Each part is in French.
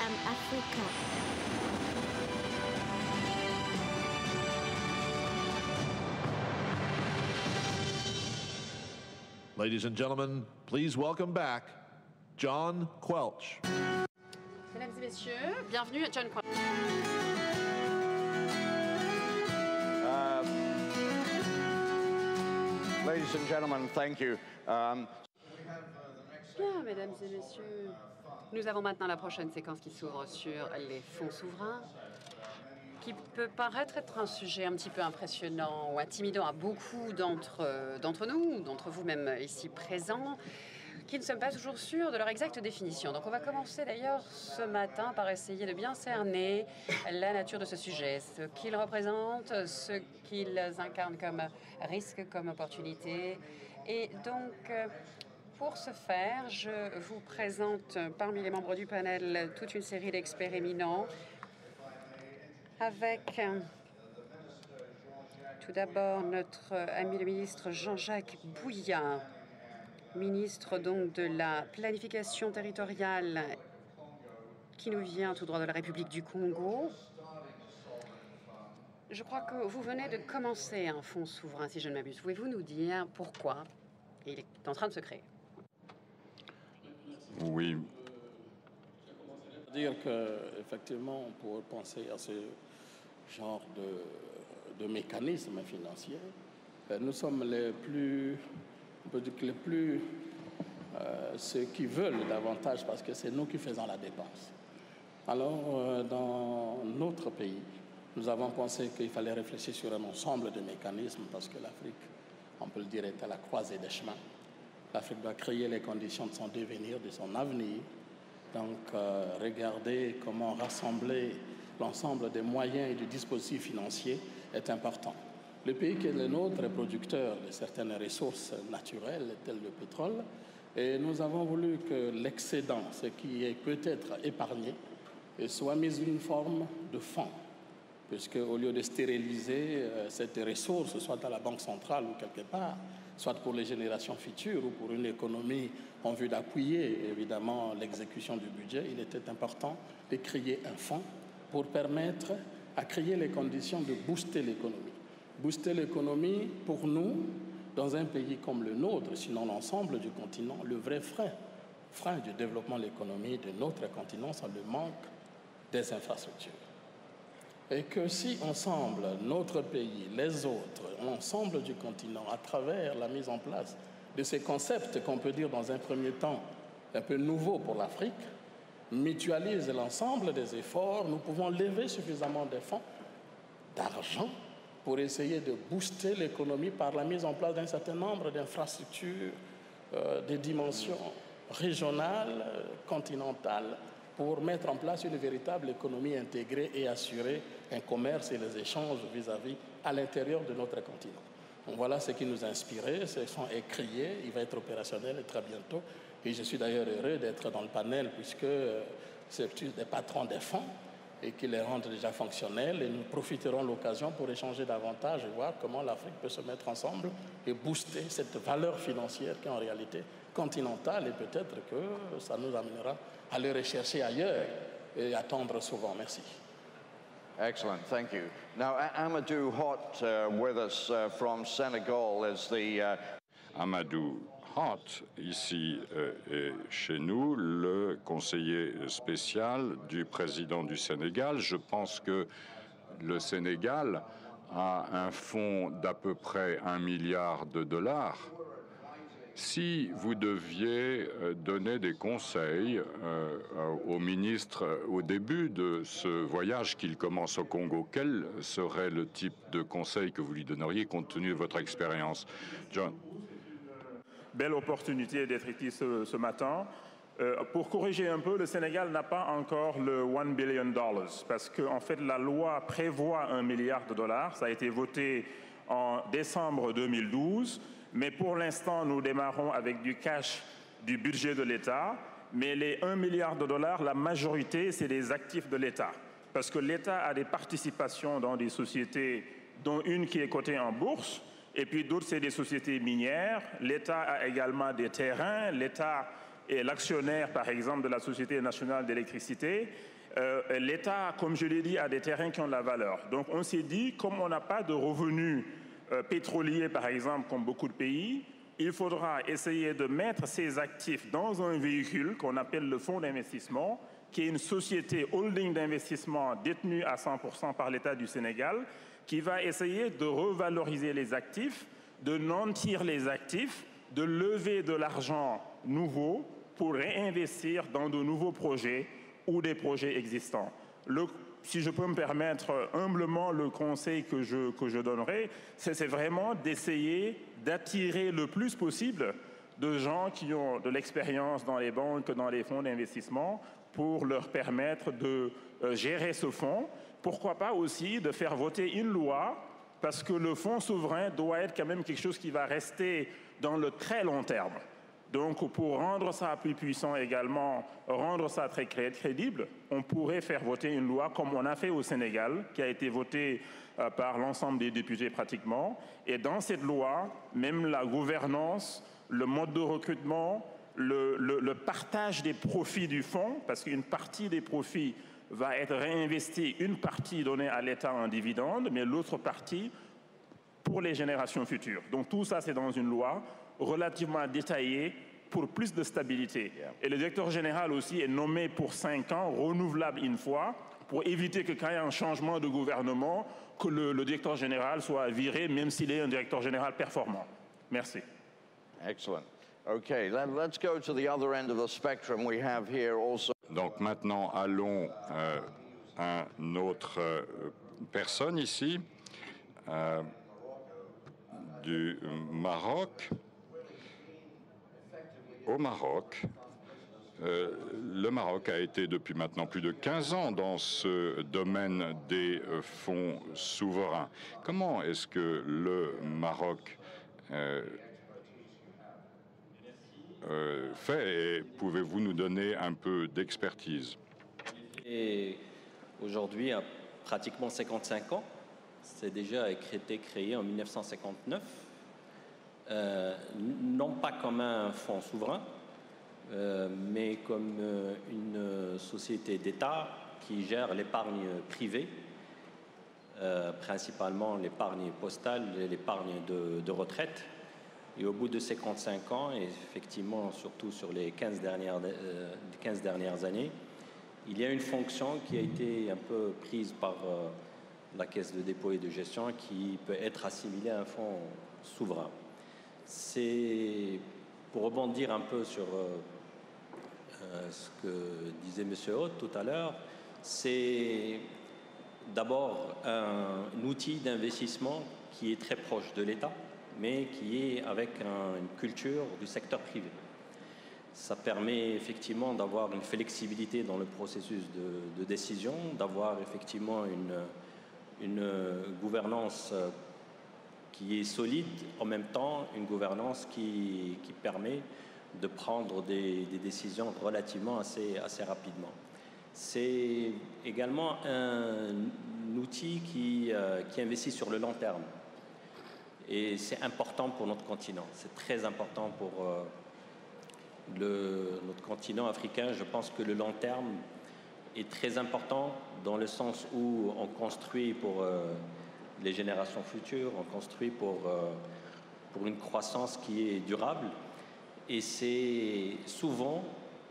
am Africa. Ladies and gentlemen, please welcome back John Quelch. Mesdames et messieurs, bienvenue à John Quelch. Ladies and gentlemen, thank you. Bien, mesdames et messieurs, nous avons maintenant la prochaine séquence qui s'ouvre sur les fonds souverains, qui peut paraître être un sujet un petit peu impressionnant ou intimidant à beaucoup d'entre nous, d'entre vous même ici présents, qui ne sommes pas toujours sûrs de leur exacte définition. Donc on va commencer d'ailleurs ce matin par essayer de bien cerner la nature de ce sujet, ce qu'il représente, ce qu'ils incarnent comme risque, comme opportunité. Et donc, pour ce faire, je vous présente parmi les membres du panel toute une série d'experts éminents avec tout d'abord notre ami le ministre Jean-Jacques Bouya, ministre donc de la planification territoriale qui nous vient tout droit de la République du Congo. Je crois que vous venez de commencer un fonds souverain, si je ne m'abuse. Pouvez-vous nous dire pourquoi il est en train de se créer? Oui. Dire qu'effectivement, pour penser à ce genre de mécanisme financier, nous sommes les plus, on peut dire que les plus, ceux qui veulent davantage parce que c'est nous qui faisons la dépense. Alors, dans notre pays, nous avons pensé qu'il fallait réfléchir sur un ensemble de mécanismes parce que l'Afrique, on peut le dire, est à la croisée des chemins. L'Afrique doit créer les conditions de son devenir, de son avenir. Donc, regarder comment rassembler l'ensemble des moyens et du dispositif financier est important. Le pays qui est le nôtre est producteur de certaines ressources naturelles, telles le pétrole, et nous avons voulu que l'excédent, ce qui est peut-être épargné, soit mis sous une forme de fonds, puisque au lieu de stériliser cette ressource, soit à la Banque centrale ou quelque part, soit pour les générations futures ou pour une économie en vue d'appuyer évidemment l'exécution du budget, il était important de créer un fonds pour permettre à créer les conditions de booster l'économie. Booster l'économie, pour nous, dans un pays comme le nôtre, sinon l'ensemble du continent, le vrai frein du développement de l'économie de notre continent, c'est le manque des infrastructures. Et que si ensemble, notre pays, les autres, l'ensemble du continent, à travers la mise en place de ces concepts qu'on peut dire dans un premier temps un peu nouveaux pour l'Afrique, mutualise l'ensemble des efforts, nous pouvons lever suffisamment de fonds, d'argent, pour essayer de booster l'économie par la mise en place d'un certain nombre d'infrastructures, des dimensions régionales, continentales, pour mettre en place une véritable économie intégrée et assurer un commerce et les échanges vis-à-vis à l'intérieur de notre continent. Donc voilà ce qui nous a inspiré, ce fonds est créé, il va être opérationnel très bientôt. Et je suis d'ailleurs heureux d'être dans le panel puisque c'est des patrons des fonds et qui les rendent déjà fonctionnels. Et nous profiterons de l'occasion pour échanger davantage et voir comment l'Afrique peut se mettre ensemble et booster cette valeur financière qui est en réalité continentale et peut-être que ça nous amènera à le rechercher ailleurs et attendre souvent. Merci. Excellent, thank you. Now, Amadou Hott with us from Senegal is the... Amadou Hott, ici chez nous, le conseiller spécial du président du Sénégal. Je pense que le Sénégal a un fonds d'à peu près $1 milliard. Si vous deviez donner des conseils au ministre au début de ce voyage qu'il commence au Congo, quel serait le type de conseil que vous lui donneriez compte tenu de votre expérience? John. Belle opportunité d'être ici ce matin. Pour corriger un peu, le Sénégal n'a pas encore le $1 billion parce qu'en fait, la loi prévoit $1 milliard. Ça a été voté en décembre 2012. Mais pour l'instant, nous démarrons avec du cash du budget de l'État. Mais les $1 milliard, la majorité, c'est des actifs de l'État. Parce que l'État a des participations dans des sociétés, dont une qui est cotée en bourse, et puis d'autres, c'est des sociétés minières. L'État a également des terrains. L'État est l'actionnaire, par exemple, de la Société nationale d'électricité, l'État, comme je l'ai dit, a des terrains qui ont de la valeur. Donc on s'est dit, comme on n'a pas de revenus pétroliers, par exemple, comme beaucoup de pays, il faudra essayer de mettre ces actifs dans un véhicule qu'on appelle le fonds d'investissement, qui est une société holding d'investissement détenue à 100% par l'État du Sénégal, qui va essayer de revaloriser les actifs, de nantir les actifs, de lever de l'argent nouveau pour réinvestir dans de nouveaux projets ou des projets existants. Si je peux me permettre humblement, le conseil que je donnerai, c'est vraiment d'essayer d'attirer le plus possible de gens qui ont de l'expérience dans les banques, dans les fonds d'investissement, pour leur permettre de gérer ce fonds. Pourquoi pas aussi de faire voter une loi, parce que le fonds souverain doit être quand même quelque chose qui va rester dans le très long terme. Donc, pour rendre ça plus puissant également, rendre ça très crédible, on pourrait faire voter une loi comme on a fait au Sénégal, qui a été votée par l'ensemble des députés pratiquement. Et dans cette loi, même la gouvernance, le mode de recrutement, le partage des profits du fonds, parce qu'une partie des profits va être réinvestie, une partie donnée à l'État en dividende, mais l'autre partie pour les générations futures. Donc tout ça, c'est dans une loi relativement détaillée pour plus de stabilité. Et le directeur général aussi est nommé pour 5 ans, renouvelable une fois, pour éviter que quand il y a un changement de gouvernement, que le directeur général soit viré, même s'il est un directeur général performant. Merci. Excellent. Okay, let's go to the other end of the spectrum. We have here also. Donc maintenant, allons à une autre personne ici, du Maroc. Au Maroc, le Maroc a été depuis maintenant plus de 15 ans dans ce domaine des fonds souverains. Comment est-ce que le Maroc fait, et pouvez-vous nous donner un peu d'expertise? Et aujourd'hui, à pratiquement 55 ans, c'est déjà été créé en 1959, non pas comme un fonds souverain, mais comme une société d'État qui gère l'épargne privée, principalement l'épargne postale et l'épargne de retraite. Et au bout de 55 ans, et effectivement surtout sur les 15 dernières années, il y a une fonction qui a été un peu prise par la Caisse de dépôt et de gestion qui peut être assimilée à un fonds souverain. C'est, pour rebondir un peu sur ce que disait M. Haute tout à l'heure, c'est d'abord un outil d'investissement qui est très proche de l'État, mais qui est avec une culture du secteur privé. Ça permet effectivement d'avoir une flexibilité dans le processus de décision, d'avoir effectivement une gouvernance qui est solide, en même temps une gouvernance qui permet de prendre des décisions relativement assez rapidement. C'est également un outil qui investit sur le long terme. Et c'est important pour notre continent. C'est très important pour notre continent africain. Je pense que le long terme est très important dans le sens où on construit pour les générations futures, on construit pour une croissance qui est durable. Et c'est souvent,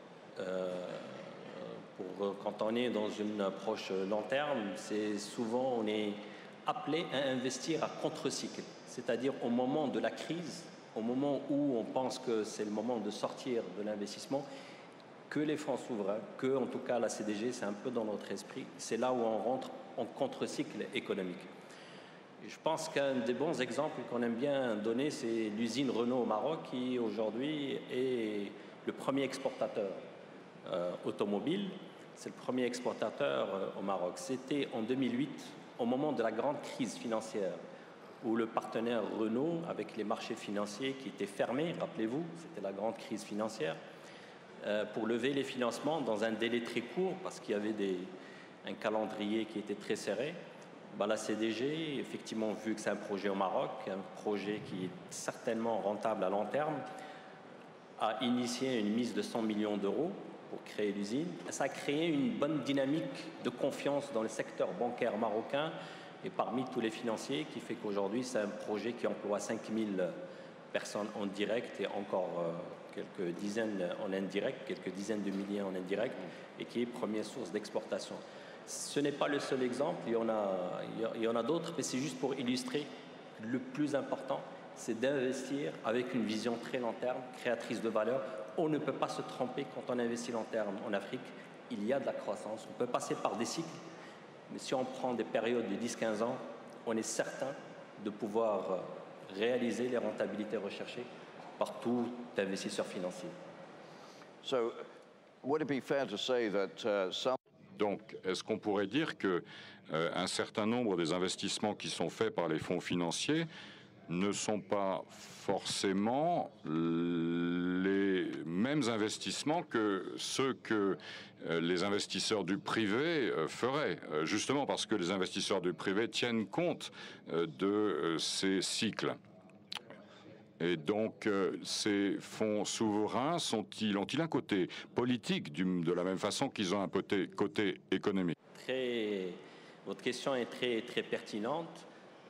quand on est dans une approche long terme, c'est souvent on est appelé à investir à contre-cycle. C'est-à-dire au moment de la crise, au moment où on pense que c'est le moment de sortir de l'investissement, que les fonds souverains, que en tout cas la CDG, c'est un peu dans notre esprit, c'est là où on rentre en contre-cycle économique. Et je pense qu'un des bons exemples qu'on aime bien donner, c'est l'usine Renault au Maroc, qui aujourd'hui est le premier exportateur automobile. C'est le premier exportateur au Maroc. C'était en 2008, au moment de la grande crise financière, où le partenaire Renault, avec les marchés financiers qui étaient fermés, rappelez-vous, c'était la grande crise financière, pour lever les financements dans un délai très court, parce qu'il y avait un calendrier qui était très serré. La CDG, effectivement, vu que c'est un projet au Maroc, un projet qui est certainement rentable à long terme, a initié une mise de 100 millions d'euros pour créer l'usine. Ça a créé une bonne dynamique de confiance dans le secteur bancaire marocain et parmi tous les financiers, qui fait qu'aujourd'hui, c'est un projet qui emploie 5000 personnes en direct et encore quelques dizaines en indirect, quelques dizaines de milliers en indirect, et qui est première source d'exportation. Ce n'est pas le seul exemple, il y en a d'autres, mais c'est juste pour illustrer le plus important, c'est d'investir avec une vision très long terme, créatrice de valeur. On ne peut pas se tromper quand on investit long terme en Afrique. Il y a de la croissance. On peut passer par des cycles, mais si on prend des périodes de 10-15 ans, on est certain de pouvoir réaliser les rentabilités recherchées par tout investisseur financier. So, would it be fair to say that some... Donc, est-ce qu'on pourrait dire que un certain nombre des investissements qui sont faits par les fonds financiers ne sont pas forcément les mêmes investissements que ceux que les investisseurs du privé feraient, justement parce que les investisseurs du privé tiennent compte de ces cycles. Et donc, ces fonds souverains ont-ils un côté politique de la même façon qu'ils ont un côté économique? Votre question est très pertinente.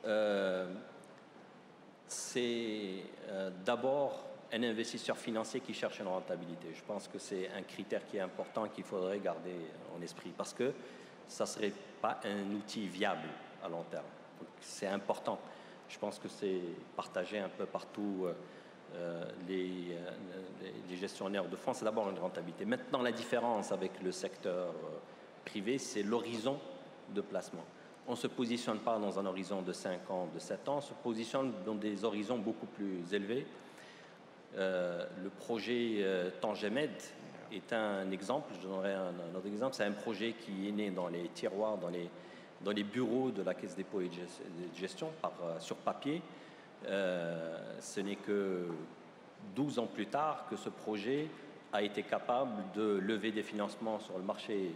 C'est d'abord un investisseur financier qui cherche une rentabilité. Je pense que c'est un critère qui est important qu'il faudrait garder en esprit parce que ça ne serait pas un outil viable à long terme. C'est important. Je pense que c'est partagé un peu partout. Les gestionnaires de fonds, c'est d'abord une rentabilité. Maintenant, la différence avec le secteur privé, c'est l'horizon de placement. On ne se positionne pas dans un horizon de 5 ans, de 7 ans, on se positionne dans des horizons beaucoup plus élevés. Le projet Tangemed est un exemple, je donnerai un autre exemple, c'est un projet qui est né dans les tiroirs, dans les bureaux de la Caisse des dépôts et de gestion sur papier. Ce n'est que 12 ans plus tard que ce projet a été capable de lever des financements sur le marché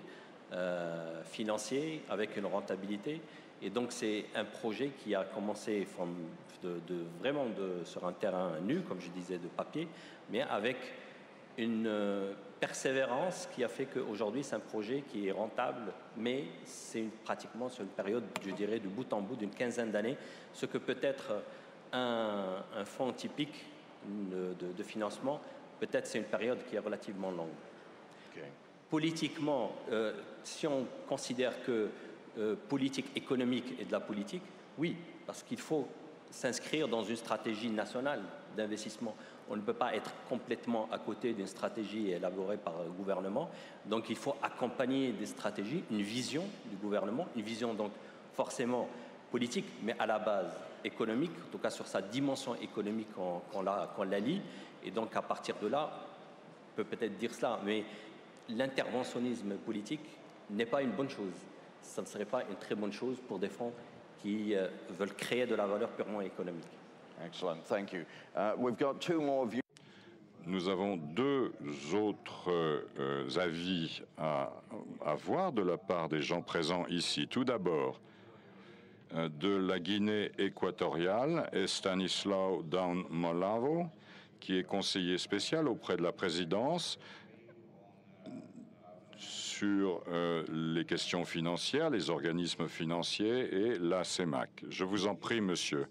financier avec une rentabilité. Et donc c'est un projet qui a commencé vraiment sur un terrain nu, comme je disais, de papier, mais avec une persévérance qui a fait qu'aujourd'hui c'est un projet qui est rentable, mais c'est pratiquement sur une période, je dirais, de bout en bout d'une quinzaine d'années, ce que peut être un fonds typique de financement, peut-être c'est une période qui est relativement longue. Okay. Politiquement, si on considère que politique économique est de la politique, oui, parce qu'il faut s'inscrire dans une stratégie nationale d'investissement. On ne peut pas être complètement à côté d'une stratégie élaborée par le gouvernement. Donc il faut accompagner des stratégies, une vision du gouvernement, une vision donc forcément politique, mais à la base économique, en tout cas sur sa dimension économique qu'on la lie. Et donc à partir de là, on peut peut-être dire cela, mais l'interventionnisme politique n'est pas une bonne chose. Ça ne serait pas une très bonne chose pour des fonds qui veulent créer de la valeur purement économique. Excellent, thank you. We've got two more views. Nous avons deux autres avis à voir de la part des gens présents ici. Tout d'abord, de la Guinée équatoriale, Stanislao Down-Molavo, qui est conseiller spécial auprès de la présidence sur les questions financières, les organismes financiers et la CEMAC. Je vous en prie, monsieur.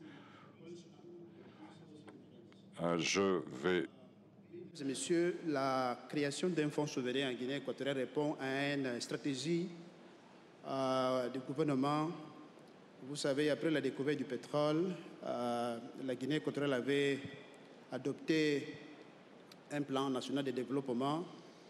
Je vais... Mesdames et messieurs, la création d'un fonds souverain en Guinée équatoriale répond à une stratégie du gouvernement. Vous savez, après la découverte du pétrole, la Guinée équatoriale avait adopté un plan national de développement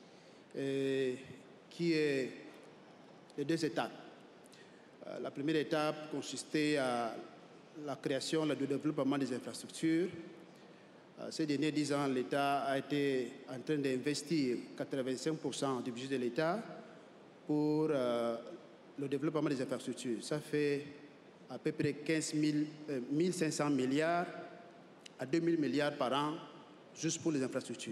qui est de deux étapes. La première étape consistait à la création, le développement des infrastructures. Ces derniers 10 ans, l'État a été en train d'investir 85% du budget de l'État pour le développement des infrastructures. Ça fait à peu près 1 500 milliards à 2 000 milliards par an juste pour les infrastructures.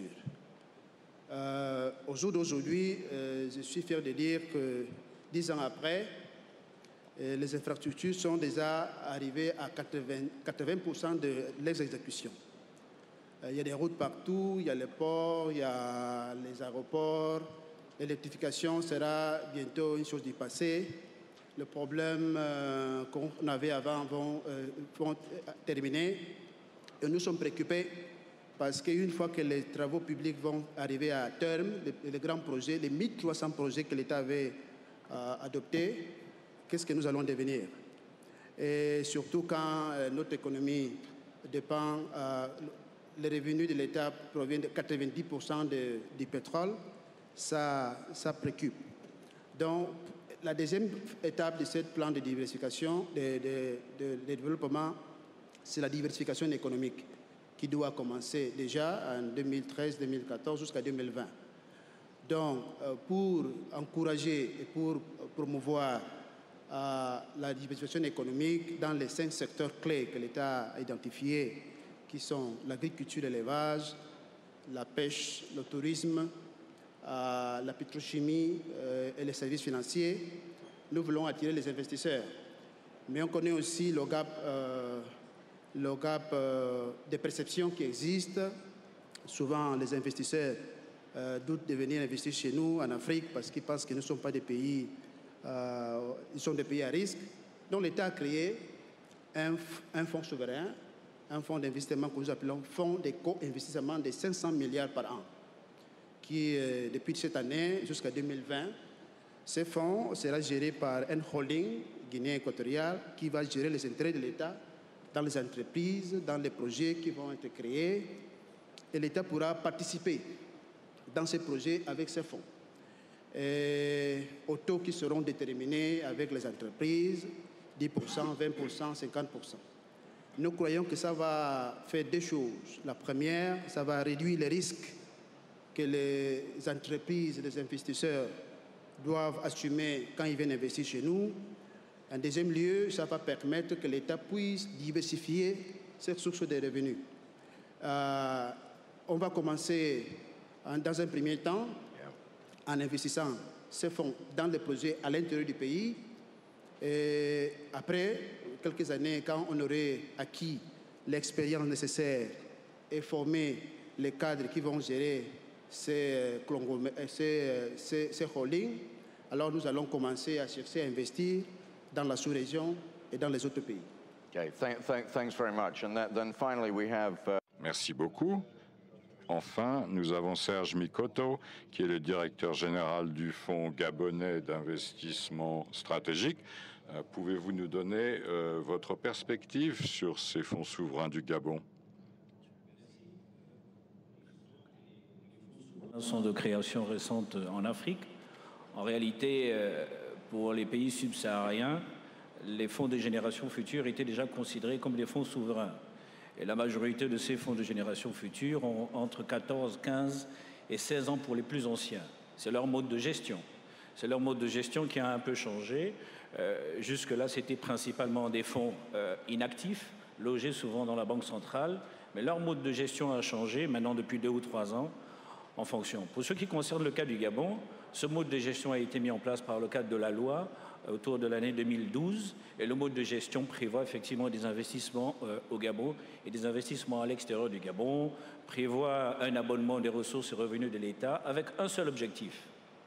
Au jour d'aujourd'hui, je suis fier de dire que 10 ans après, les infrastructures sont déjà arrivées à 80% de l'exécution. Il y a des routes partout, il y a les ports, il y a les aéroports. L'électrification sera bientôt une chose du passé. Les problèmes qu'on avait avant vont terminer. Et nous sommes préoccupés parce qu'une fois que les travaux publics vont arriver à terme, les grands projets, les 1300 projets que l'État avait adoptés, qu'est-ce que nous allons devenir? Et surtout quand notre économie dépend, les revenus de l'État proviennent de 90% du pétrole, ça préoccupe. Donc, la deuxième étape de ce plan de diversification, de développement, c'est la diversification économique qui doit commencer déjà en 2013, 2014 jusqu'à 2020. Donc, pour encourager et pour promouvoir la diversification économique dans les 5 secteurs clés que l'État a identifiés, qui sont l'agriculture, l'élevage, la pêche, le tourisme, la pétrochimie et les services financiers, nous voulons attirer les investisseurs. Mais on connaît aussi le gap des perceptions qui existent. Souvent, les investisseurs doutent de venir investir chez nous, en Afrique, parce qu'ils pensent que nous ne sommes pas des pays, ils sont des pays à risque. Donc l'État a créé un fonds souverain, un fonds d'investissement que nous appelons fonds de co-investissement de 500 milliards par an, qui, depuis cette année jusqu'à 2020, ce fonds sera géré par un holding guinéen équatorial qui va gérer les intérêts de l'État dans les entreprises, dans les projets qui vont être créés. Et l'État pourra participer dans ces projets avec ces fonds. Et aux taux qui seront déterminés avec les entreprises, 10%, 20%, 50%. Nous croyons que ça va faire 2 choses. La première, ça va réduire les risques que les entreprises, les investisseurs doivent assumer quand ils viennent investir chez nous. En deuxième lieu, ça va permettre que l'État puisse diversifier ses sources de revenus. On va commencer dans un premier temps en investissant ces fonds dans les projets à l'intérieur du pays. Et après quelques années, quand on aurait acquis l'expérience nécessaire et formé les cadres qui vont gérer ces holdings, alors nous allons commencer à chercher à investir dans la sous-région et dans les autres pays. Okay, thanks very much. And then finally we have... Merci beaucoup. Enfin, nous avons Serge Mikoto, qui est le directeur général du Fonds gabonais d'investissement stratégique. Pouvez-vous nous donner votre perspective sur ces fonds souverains du Gabon? Sont de création récente en Afrique. En réalité, pour les pays subsahariens, les fonds de génération future étaient déjà considérés comme des fonds souverains. Et la majorité de ces fonds de génération future ont entre 14, 15 et 16 ans pour les plus anciens. C'est leur mode de gestion. C'est leur mode de gestion qui a un peu changé. Jusque-là, c'était principalement des fonds inactifs, logés souvent dans la banque centrale. Mais leur mode de gestion a changé maintenant depuis 2 ou 3 ans en fonction. Pour ce qui concerne le cas du Gabon, ce mode de gestion a été mis en place par le cadre de la loi autour de l'année 2012 et le mode de gestion prévoit effectivement des investissements au Gabon et des investissements à l'extérieur du Gabon, prévoit un abonnement des ressources et revenus de l'État avec un seul objectif,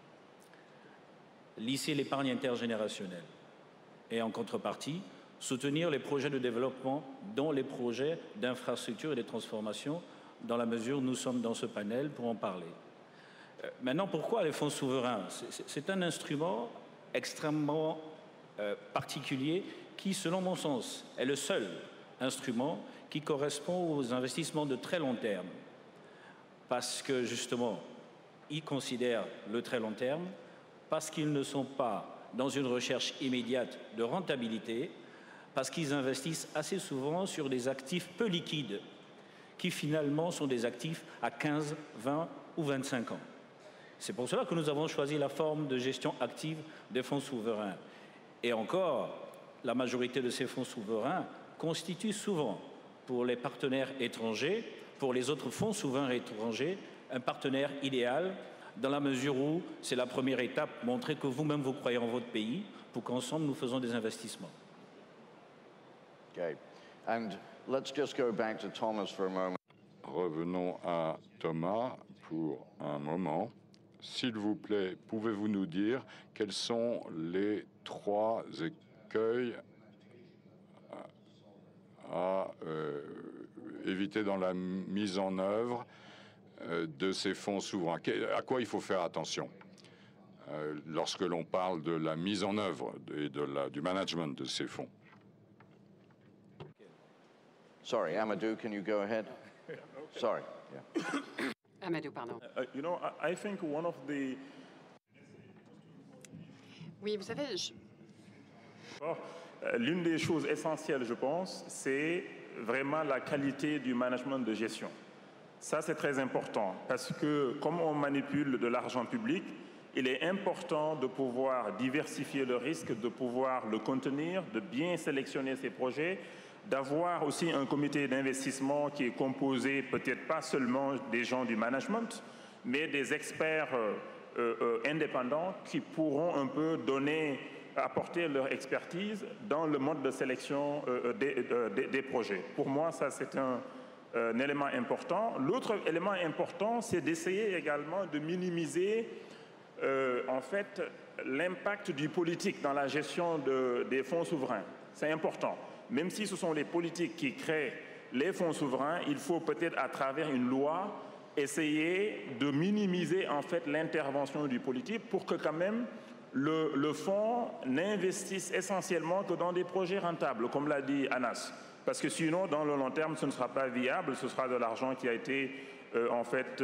lisser l'épargne intergénérationnelle et en contrepartie soutenir les projets de développement dont les projets d'infrastructure et de transformation dans la mesure où nous sommes dans ce panel pour en parler. Maintenant, pourquoi les fonds souverains? C'est un instrument extrêmement particulier qui, selon mon sens, est le seul instrument qui correspond aux investissements de très long terme. Parce que, justement, ils considèrent le très long terme, parce qu'ils ne sont pas dans une recherche immédiate de rentabilité, parce qu'ils investissent assez souvent sur des actifs peu liquides, qui finalement sont des actifs à 15, 20 ou 25 ans. C'est pour cela que nous avons choisi la forme de gestion active des fonds souverains. Et encore, la majorité de ces fonds souverains constituent souvent, pour les partenaires étrangers, pour les autres fonds souverains étrangers, un partenaire idéal, dans la mesure où c'est la première étape, montrer que vous-même vous croyez en votre pays, pour qu'ensemble nous faisons des investissements. Okay. And let's just go back to Thomas for a moment. revenons à Thomas pour un moment. S'il vous plaît, pouvez-vous nous dire quels sont les 3 écueils à éviter dans la mise en œuvre de ces fonds souverains? À quoi il faut faire attention lorsque l'on parle de la mise en œuvre et du management de ces fonds? Sorry, Amadou, can you go ahead? Sorry. Yeah. Amadou, pardon. You know, I think one of the... Oui, vous savez, L'une des choses essentielles, je pense, c'est vraiment la qualité du management de gestion. Ça, c'est très important parce que comme on manipule de l'argent public, il est important de pouvoir diversifier le risque, de pouvoir le contenir, de bien sélectionner ses projets, d'avoir aussi un comité d'investissement qui est composé peut-être pas seulement des gens du management, mais des experts indépendants qui pourront un peu apporter leur expertise dans le mode de sélection des projets. Pour moi, ça, c'est un élément important. L'autre élément important, c'est d'essayer également de minimiser en fait l'impact du politique dans la gestion des fonds souverains. C'est important. Même si ce sont les politiques qui créent les fonds souverains, il faut peut-être à travers une loi essayer de minimiser en fait l'intervention du politique pour que quand même le fonds n'investisse essentiellement que dans des projets rentables, comme l'a dit Anas. Parce que sinon, dans le long terme, ce ne sera pas viable, ce sera de l'argent qui a été en fait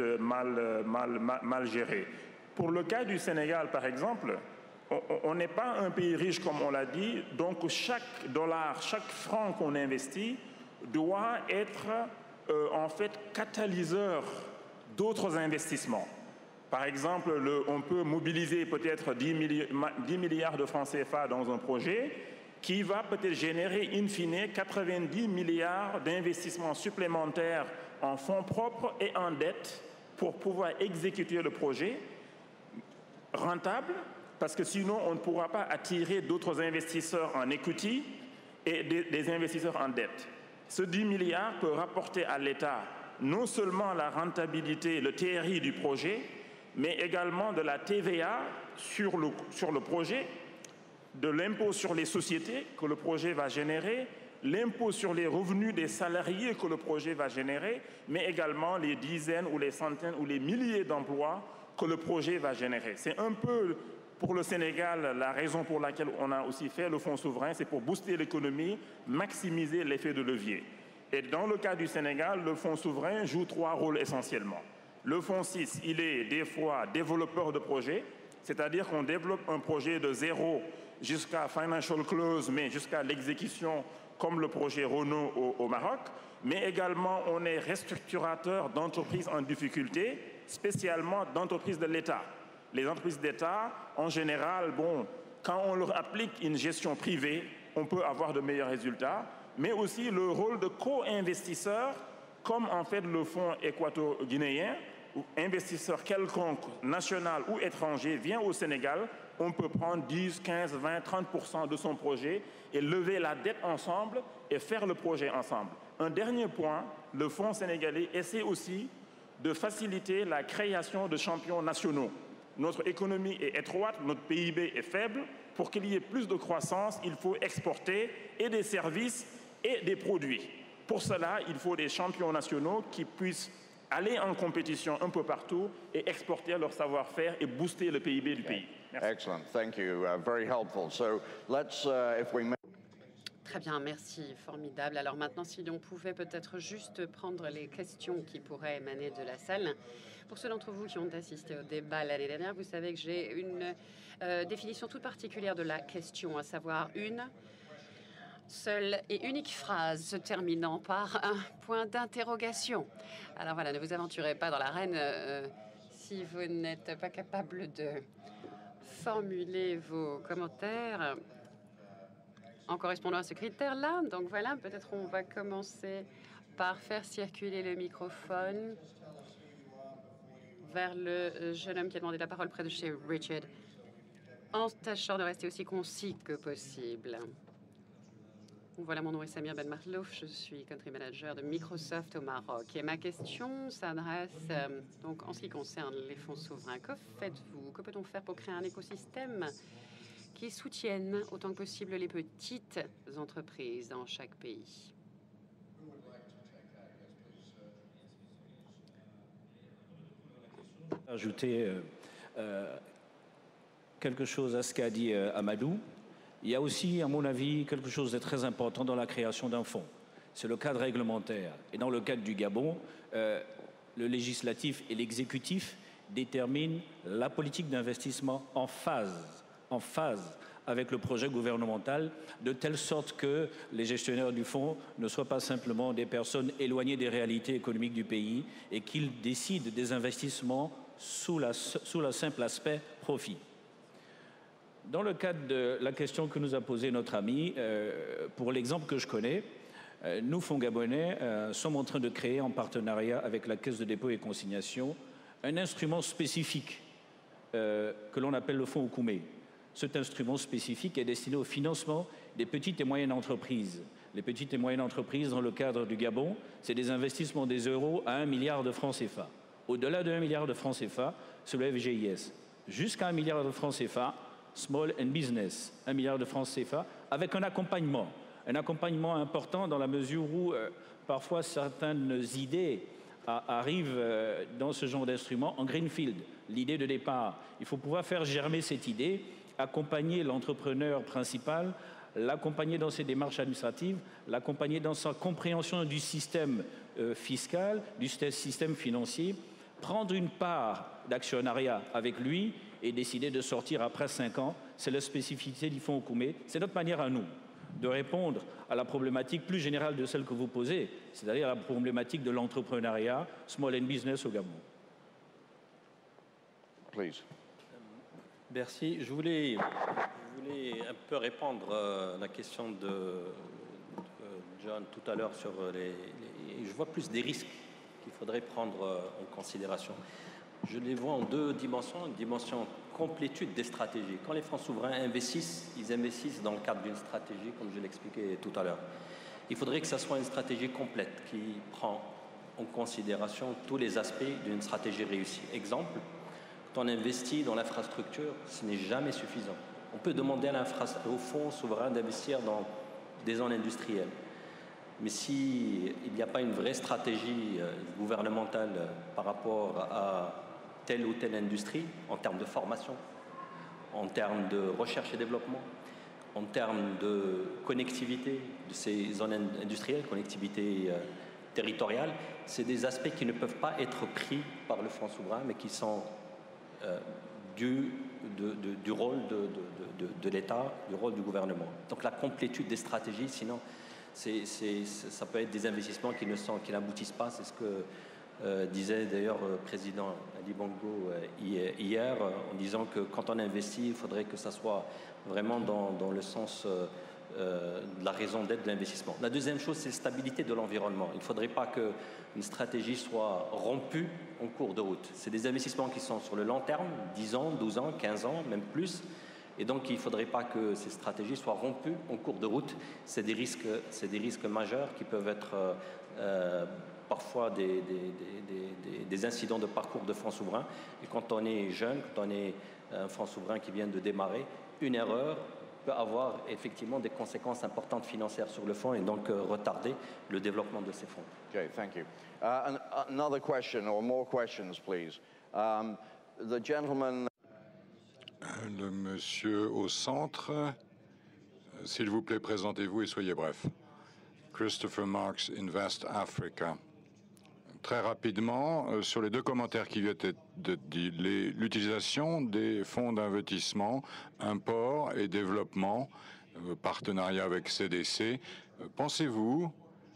mal géré. Pour le cas du Sénégal, par exemple, on n'est pas un pays riche, comme on l'a dit, donc chaque dollar, chaque franc qu'on investit doit être en fait catalyseur d'autres investissements. Par exemple, on peut mobiliser peut-être 10 milliards de francs CFA dans un projet qui va peut-être générer in fine 90 milliards d'investissements supplémentaires en fonds propres et en dette pour pouvoir exécuter le projet rentable, parce que sinon on ne pourra pas attirer d'autres investisseurs en equity et des investisseurs en dette. Ce 10 milliards peut rapporter à l'État non seulement la rentabilité, le TRI du projet, mais également de la TVA sur le projet, de l'impôt sur les sociétés que le projet va générer, l'impôt sur les revenus des salariés que le projet va générer, mais également les dizaines ou les centaines ou les milliers d'emplois que le projet va générer. C'est un peu, pour le Sénégal, la raison pour laquelle on a aussi fait le fonds souverain, c'est pour booster l'économie, maximiser l'effet de levier. Et dans le cas du Sénégal, le fonds souverain joue 3 rôles essentiellement. Le fonds 6, il est des fois développeur de projet, c'est-à-dire qu'on développe un projet de zéro jusqu'à financial close, mais jusqu'à l'exécution, comme le projet Renault au Maroc. Mais également, on est restructurateur d'entreprises en difficulté, spécialement d'entreprises de l'État. Les entreprises d'État, en général, quand on leur applique une gestion privée, on peut avoir de meilleurs résultats, mais aussi le rôle de co-investisseur, comme en fait le fonds équato-guinéen, où investisseur quelconque, national ou étranger, vient au Sénégal, on peut prendre 10, 15, 20, 30% de son projet et lever la dette ensemble et faire le projet ensemble. Un dernier point, le fonds sénégalais essaie aussi de faciliter la création de champions nationaux. Notre économie est étroite, notre PIB est faible. Pour qu'il y ait plus de croissance, il faut exporter et des services et des produits. Pour cela, il faut des champions nationaux qui puissent aller en compétition un peu partout et exporter leur savoir-faire et booster le PIB du pays. Merci. Excellent, thank you, very helpful. So let's, if we may... Très bien, merci, formidable. Alors maintenant, si l'on pouvait peut-être juste prendre les questions qui pourraient émaner de la salle. Pour ceux d'entre vous qui ont assisté au débat l'année dernière, vous savez que j'ai une définition toute particulière de la question, à savoir une seule et unique phrase se terminant par un point d'interrogation. Alors voilà, ne vous aventurez pas dans l'arène si vous n'êtes pas capable de formuler vos commentaires en correspondant à ce critère-là. Donc voilà, peut-être on va commencer par faire circuler le microphone vers le jeune homme qui a demandé la parole près de chez Richard, en tâchant de rester aussi concis que possible. Voilà, mon nom est Samir Ben Marlouf, je suis country manager de Microsoft au Maroc. Et ma question s'adresse donc en ce qui concerne les fonds souverains. Que faites-vous? Que peut-on faire pour créer un écosystème qui soutienne autant que possible les petites entreprises dans chaque pays? Ajouter quelque chose à ce qu'a dit Amadou. Il y a aussi, à mon avis, quelque chose de très important dans la création d'un fonds. C'est le cadre réglementaire. Et dans le cadre du Gabon, le législatif et l'exécutif déterminent la politique d'investissement en phase avec le projet gouvernemental, de telle sorte que les gestionnaires du fonds ne soient pas simplement des personnes éloignées des réalités économiques du pays et qu'ils décident des investissements sous le simple aspect profit. Dans le cadre de la question que nous a posée notre ami, pour l'exemple que je connais, nous, Fonds Gabonais, sommes en train de créer en partenariat avec la Caisse de dépôt et consignation un instrument spécifique que l'on appelle le Fonds Oukoumé. Cet instrument spécifique est destiné au financement des petites et moyennes entreprises. Les petites et moyennes entreprises, dans le cadre du Gabon, c'est des investissements des euros à 1 milliard de francs CFA. Au-delà de 1 milliard de francs CFA, c'est le FGIS. Jusqu'à 1 milliard de francs CFA, Small and Business, 1 milliard de francs CFA, avec un accompagnement important dans la mesure où parfois certaines idées arrivent dans ce genre d'instrument en greenfield. L'idée de départ, il faut pouvoir faire germer cette idée, accompagner l'entrepreneur principal, l'accompagner dans ses démarches administratives, l'accompagner dans sa compréhension du système fiscal, du système financier, prendre une part d'actionnariat avec lui et décider de sortir après 5 ans. C'est la spécificité du Fonds Oukoumé. C'est notre manière à nous de répondre à la problématique plus générale de celle que vous posez, c'est-à-dire la problématique de l'entrepreneuriat, small and business au Gabon. Please. Merci. Je voulais un peu répondre à la question de John tout à l'heure sur je vois plus des risques qu'il faudrait prendre en considération. Je les vois en 2 dimensions. Une dimension complétude des stratégies. Quand les fonds souverains investissent, ils investissent dans le cadre d'une stratégie, comme je l'expliquais tout à l'heure. Il faudrait que ça soit une stratégie complète qui prend en considération tous les aspects d'une stratégie réussie. Exemple, quand on investit dans l'infrastructure, ce n'est jamais suffisant. On peut demander aux fonds souverains d'investir dans des zones industrielles. Mais s'il n'y a pas une vraie stratégie gouvernementale par rapport à telle ou telle industrie, en termes de formation, en termes de recherche et développement, en termes de connectivité de ces zones industrielles, connectivité territoriale, c'est des aspects qui ne peuvent pas être pris par le fonds souverain, mais qui sont du rôle de l'État, du rôle du gouvernement. Donc la complétude des stratégies, sinon, ça peut être des investissements qui n'aboutissent pas. C'est ce que disait d'ailleurs le président Ali Bongo hier, en disant que quand on investit, il faudrait que ça soit vraiment dans le sens de la raison d'être de l'investissement. La deuxième chose, c'est la stabilité de l'environnement. Il ne faudrait pas qu'une stratégie soit rompue en cours de route. C'est des investissements qui sont sur le long terme, 10 ans, 12 ans, 15 ans, même plus. Et donc, il ne faudrait pas que ces stratégies soient rompues en cours de route. C'est des risques majeurs qui peuvent être parfois des incidents de parcours de fonds souverains. Et quand on est jeune, quand on est un fonds souverain qui vient de démarrer, une erreur peut avoir effectivement des conséquences importantes financières sur le fonds et donc retarder le développement de ces fonds. Okay, thank you. Another question or more questions, please. The gentleman. Le monsieur au centre, s'il vous plaît, présentez-vous et soyez bref. Christopher Marks, Invest Africa. Très rapidement, sur les 2 commentaires qui viennent d'être dits, l'utilisation des fonds d'investissement, import et développement, partenariat avec CDC, pensez-vous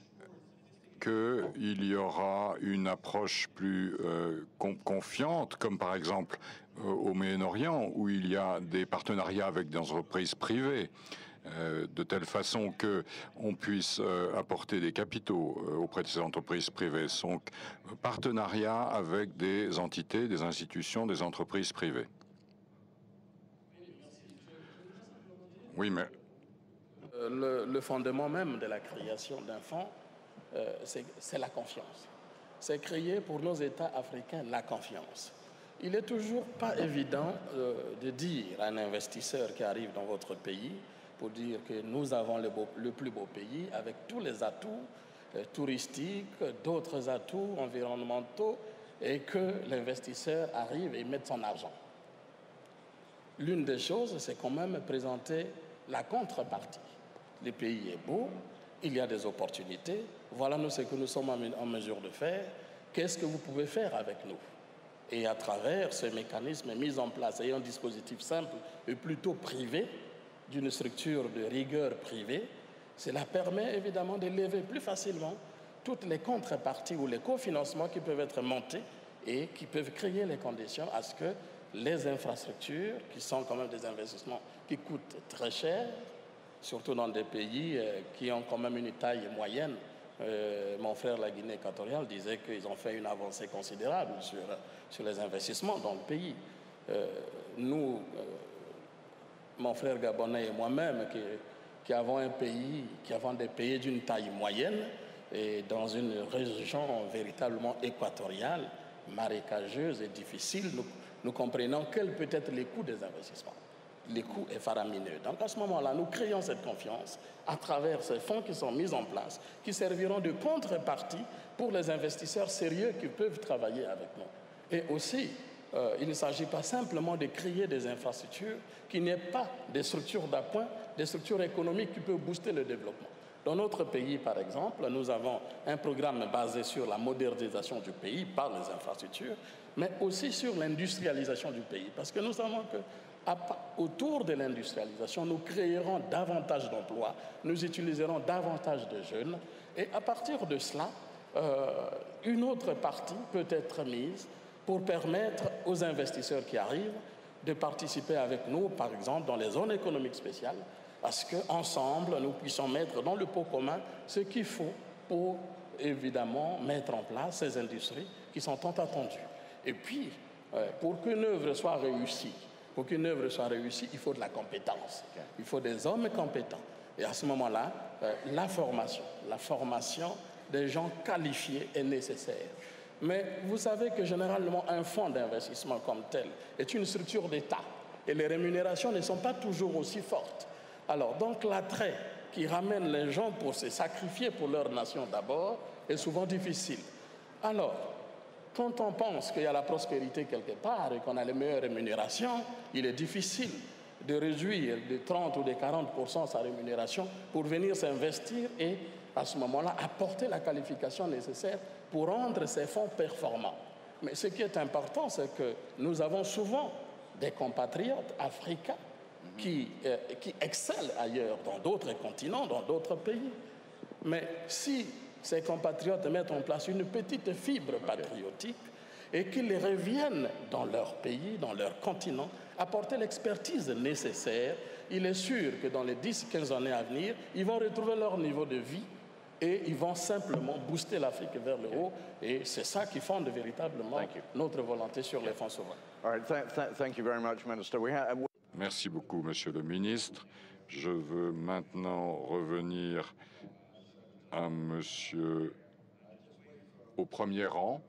qu'il y aura une approche plus confiante, comme par exemple au Moyen-Orient, où il y a des partenariats avec des entreprises privées, de telle façon qu'on puisse apporter des capitaux auprès de ces entreprises privées. Donc, partenariat avec des entités, des institutions, des entreprises privées. Oui, mais Le fondement même de la création d'un fonds, c'est la confiance. C'est créer pour nos États africains la confiance. Il n'est toujours pas évident de dire à un investisseur qui arrive dans votre pays, pour dire que nous avons le plus beau pays avec tous les atouts touristiques, d'autres atouts environnementaux, et que l'investisseur arrive et mette son argent. L'une des choses, c'est quand même présenter la contrepartie. Le pays est beau, il y a des opportunités, voilà nous ce que nous sommes en mesure de faire, qu'est-ce que vous pouvez faire avec nous? Et à travers ce mécanisme mis en place et un dispositif simple et plutôt privé, d'une structure de rigueur privée, cela permet évidemment de lever plus facilement toutes les contreparties ou les cofinancements qui peuvent être montés et qui peuvent créer les conditions à ce que les infrastructures, qui sont quand même des investissements qui coûtent très cher, surtout dans des pays qui ont quand même une taille moyenne. Mon frère, la Guinée équatoriale, disait qu'ils ont fait une avancée considérable sur les investissements dans le pays. Nous, mon frère gabonais et moi-même, qui avons des pays d'une taille moyenne et dans une région véritablement équatoriale, marécageuse et difficile, nous comprenons quel peut être les coûts des investissements. Les coûts est faramineux. Donc à ce moment-là, nous créons cette confiance à travers ces fonds qui sont mis en place, qui serviront de contrepartie pour les investisseurs sérieux qui peuvent travailler avec nous. Et aussi, il ne s'agit pas simplement de créer des infrastructures qui n'aient pas des structures d'appoint, des structures économiques qui peuvent booster le développement. Dans notre pays, par exemple, nous avons un programme basé sur la modernisation du pays par les infrastructures, mais aussi sur l'industrialisation du pays. Parce que nous savons que autour de l'industrialisation, nous créerons davantage d'emplois, nous utiliserons davantage de jeunes, et à partir de cela, une autre partie peut être mise pour permettre aux investisseurs qui arrivent de participer avec nous, par exemple, dans les zones économiques spéciales, parce qu'ensemble, nous puissions mettre dans le pot commun ce qu'il faut pour, évidemment, mettre en place ces industries qui sont tant attendues. Et puis, pour qu'une œuvre soit réussie, il faut de la compétence. Il faut des hommes compétents. Et à ce moment-là, la formation des gens qualifiés est nécessaire. Mais vous savez que généralement, un fonds d'investissement comme tel est une structure d'État et les rémunérations ne sont pas toujours aussi fortes. Alors, donc, l'attrait qui ramène les gens pour se sacrifier pour leur nation d'abord est souvent difficile. Alors, quand on pense qu'il y a la prospérité quelque part et qu'on a les meilleures rémunérations, il est difficile de réduire de 30 ou de 40% sa rémunération pour venir s'investir et, à ce moment-là, apporter la qualification nécessaire pour rendre ces fonds performants. Mais ce qui est important, c'est que nous avons souvent des compatriotes africains qui excellent ailleurs, dans d'autres continents, dans d'autres pays. Mais si ces compatriotes mettent en place une petite fibre patriotique et qu'ils reviennent dans leur pays, dans leur continent, apporter l'expertise nécessaire, il est sûr que dans les 10-15 années à venir, ils vont retrouver leur niveau de vie et ils vont simplement booster l'Afrique vers le haut. Et c'est ça qui fonde véritablement notre volonté sur les fonds souverains. All right, thank you very much, Minister. Merci beaucoup, Monsieur le Ministre. Je veux maintenant revenir à Monsieur au premier rang.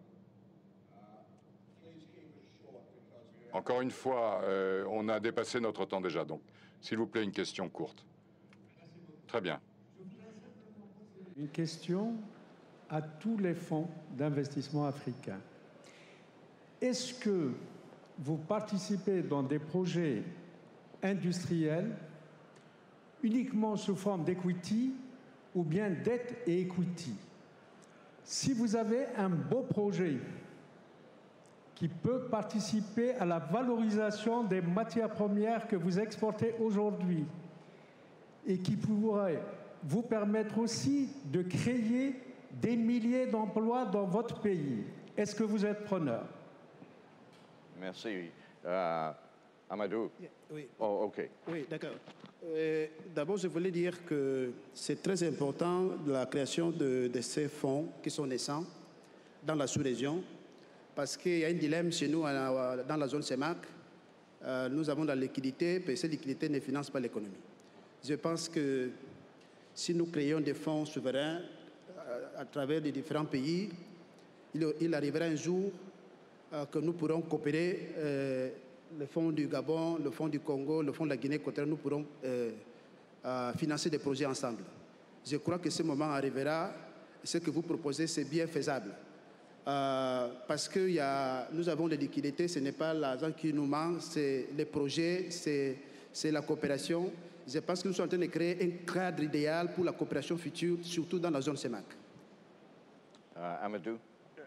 Encore une fois, on a dépassé notre temps déjà, donc s'il vous plaît, une question courte. Très bien. Une question à tous les fonds d'investissement africains. Est-ce que vous participez dans des projets industriels uniquement sous forme d'equity ou bien dette et equity? Si vous avez un beau projet qui peut participer à la valorisation des matières premières que vous exportez aujourd'hui et qui pourrait vous permettre aussi de créer des milliers d'emplois dans votre pays, est-ce que vous êtes preneur? Merci. Amadou? Oui. Oh, OK. Oui, d'accord. D'abord, je voulais dire que c'est très important la création de ces fonds qui sont naissants dans la sous-région, parce qu'il y a un dilemme chez nous dans la zone CEMAC. Nous avons la liquidité, mais cette liquidité ne finance pas l'économie. Je pense que si nous créons des fonds souverains à travers les différents pays, il arrivera un jour que nous pourrons coopérer, le fonds du Gabon, le fonds du Congo, le fonds de la Guinée équatoriale, nous pourrons financer des projets ensemble. Je crois que ce moment arrivera. Ce que vous proposez, c'est bien faisable. Parce que nous avons des liquidités, ce n'est pas l'argent qui nous manque, c'est les projets, c'est la coopération. Je pense que nous sommes en train de créer un cadre idéal pour la coopération future, surtout dans la zone CEMAC. Amadou?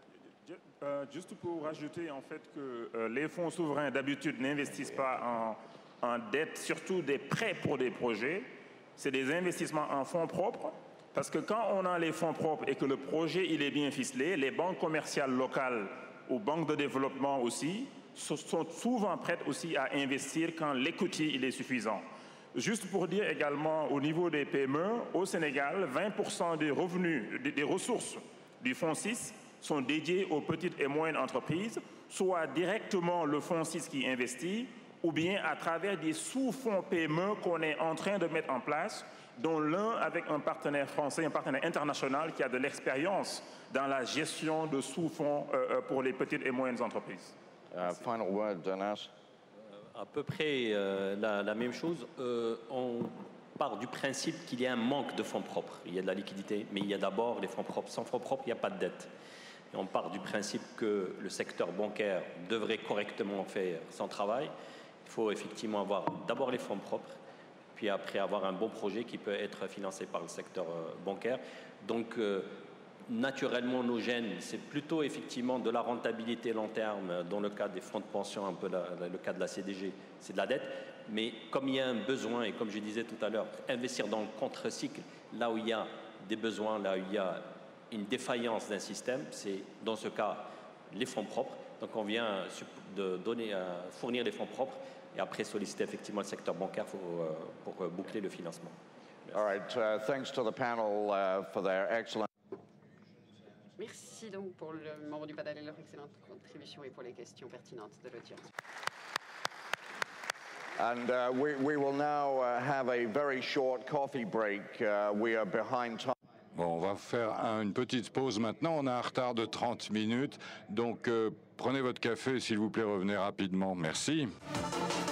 Juste pour rajouter en fait que les fonds souverains d'habitude n'investissent pas en dette, surtout des prêts pour des projets, c'est des investissements en fonds propres, parce que quand on a les fonds propres et que le projet il est bien ficelé, les banques commerciales locales ou banques de développement aussi sont souvent prêtes aussi à investir quand l'equity il est suffisant. Juste pour dire également au niveau des PME, au Sénégal, 20% des revenus, des ressources du Fonds 6 sont dédiés aux petites et moyennes entreprises, soit directement le Fonds 6 qui investit, ou bien à travers des sous-fonds PME qu'on est en train de mettre en place, dont l'un avec un partenaire français, un partenaire international qui a de l'expérience dans la gestion de sous-fonds pour les petites et moyennes entreprises. Final word, Danas. À peu près la même chose. On part du principe qu'il y a un manque de fonds propres. Il y a de la liquidité, mais il y a d'abord les fonds propres. Sans fonds propres, il n'y a pas de dette. Et on part du principe que le secteur bancaire devrait correctement faire son travail. Il faut effectivement avoir d'abord les fonds propres, puis après avoir un bon projet qui peut être financé par le secteur bancaire. Donc, naturellement, nos gènes, c'est plutôt effectivement de la rentabilité long terme, dans le cas des fonds de pension, un peu le cas de la CDG, c'est de la dette. Mais comme il y a un besoin, et comme je disais tout à l'heure, investir dans le contre-cycle, là où il y a des besoins, là où il y a une défaillance d'un système, c'est dans ce cas les fonds propres. Donc on vient de fournir les fonds propres et après solliciter effectivement le secteur bancaire pour boucler le financement. All right, thanks to the panel for their excellent. Merci donc pour le membre du panel et leur excellente contribution et pour les questions pertinentes de l'audience. And we will now have a very short coffee break. We are behind time. Bon, on va faire une petite pause maintenant. On a un retard de 30 minutes. Donc, prenez votre café, s'il vous plaît, revenez rapidement. Merci.